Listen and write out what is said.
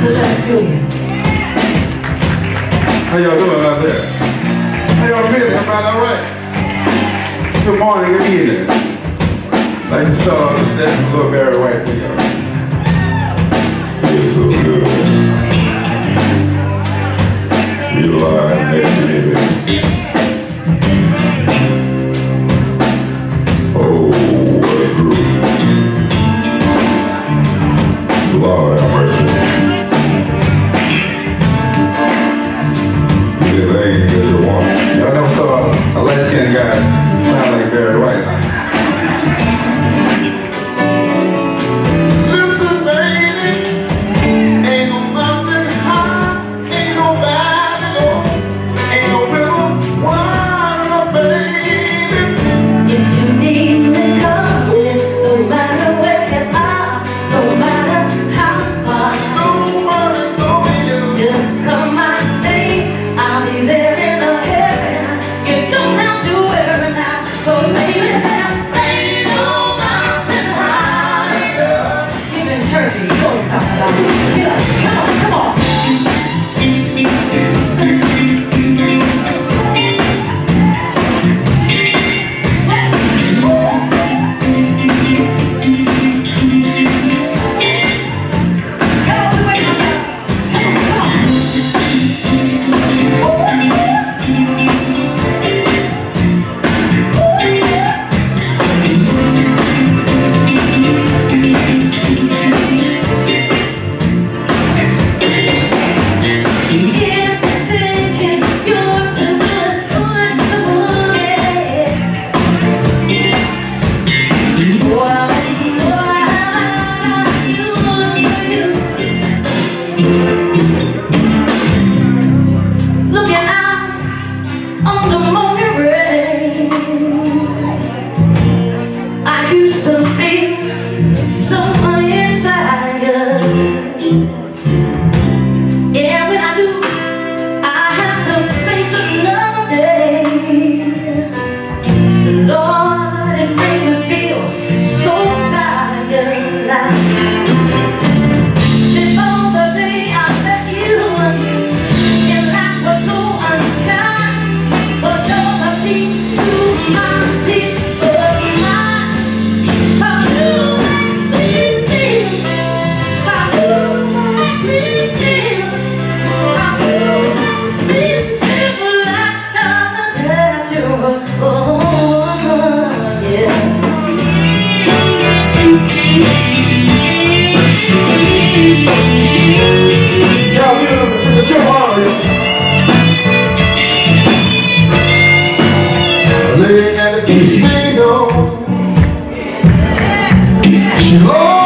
How y'all doing out there? How y'all feeling? Everybody all right? Good morning, good evening. I'd like to start off the set with a little Barry White for y'all. Feels so good. You alive next to me, baby. Oh, what a groove. Lord have mercy. Y'all know some Alaskan guys sound like Barry White. Listen, baby, ain't no mountain high, ain't no valley low, ain't no river wide enough, baby. If you need me coming, no matter where you are, no matter how far, nobody knows you. Just come my name, I'll be there. Come on. Looking out on the morning rain, I used to feel so uninspired. Yeah, when I do, I have to face another day. Lord, it made me feel so tired. Living at the casino, she lost.